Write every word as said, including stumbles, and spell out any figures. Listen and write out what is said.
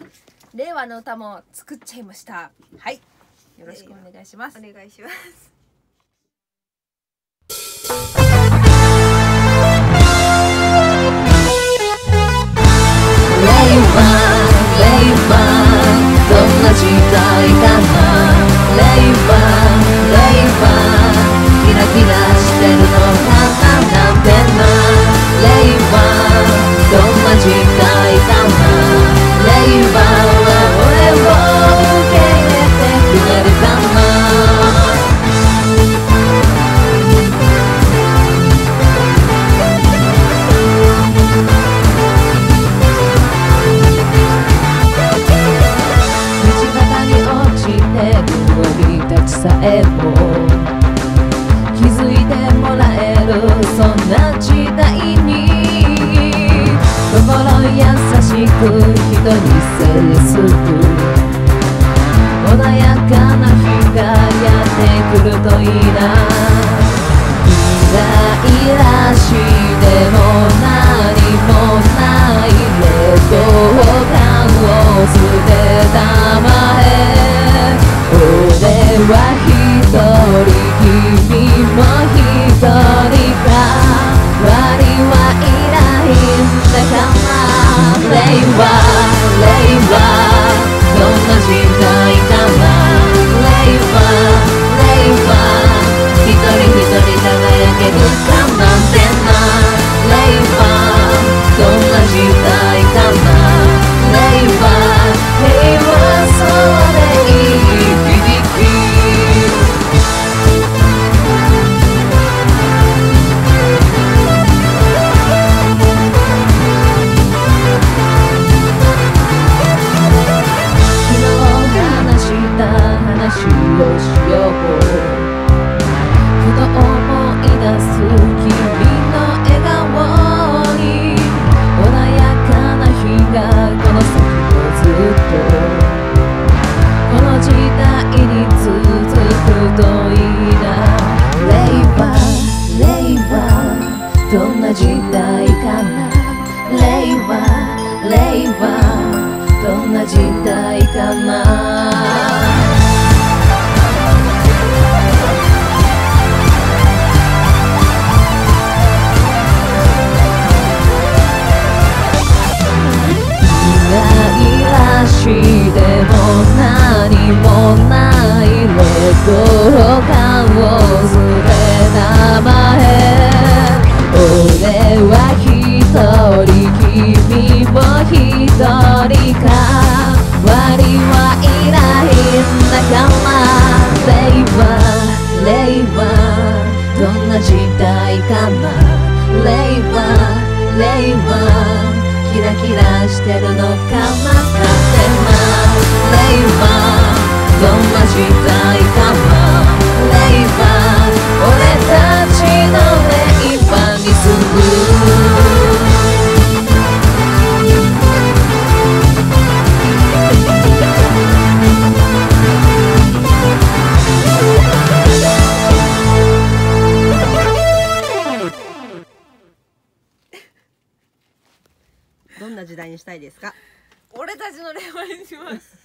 令和の歌も作っちゃいました。はい、よろしくお願いします。 お願いします。 令和令和どんな時代かな。令和令和キラキラしてるのかななんてな。令和どんな時代かな。令和は俺を受け入れてくれるかな。さえも気づいてもらえるそんな時代に心優しく人に接する穏やかな日がやってくるといいな。イライラしても何もない劣等感を捨てたまえ。俺は一人君も一人かわりはいないんだから令和令和どんな時代かな。令和令和一人一人輝けるかなんてな。令和どんな時代かな。令和平和そうでいい話をしよう。ふと思い出す君の笑顔に穏やかな日がこの先もずっとこの時代に続くといいな。令和令和どんな時代かな。令和令和どんな時代かな。イライラしても何もない劣等感を捨てたまえ。俺は一人君も一人かわりはいないんだから。令和令和どんな時代かな。令和令和キラキラしてるのかななんてな。令和どんな時代かな。令和俺たちの令和にする。 どんな時代にしたいですか。 俺たちの令和にします。